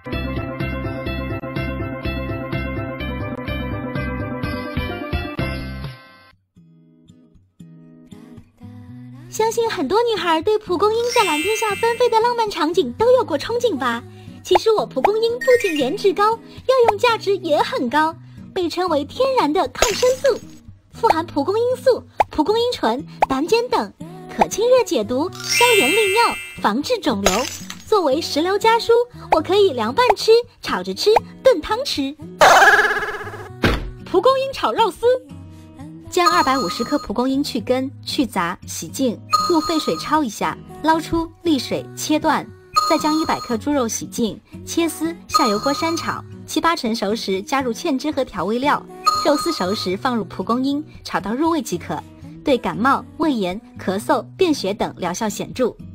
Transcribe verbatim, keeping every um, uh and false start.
相信很多女孩对蒲公英在蓝天下纷飞的浪漫场景都有过憧憬吧？其实我蒲公英不仅颜值高，药用价值也很高，被称为天然的抗生素，富含蒲公英素、蒲公英醇、胆碱等，可清热解毒、消炎利尿、防治肿瘤。作为食疗家书，我可以凉拌吃、炒着吃、炖汤吃。 蒲公英炒肉丝。 将二百五十颗蒲公英去根、去杂、洗净，入沸水焯一下，捞出沥水切断，再将一百克猪肉洗净，切丝，下油锅翻炒，七八成熟时加入芡汁和调味料，肉丝熟时放入蒲公英，炒到入味即可，对感冒、胃炎、咳嗽、便血等疗效显著。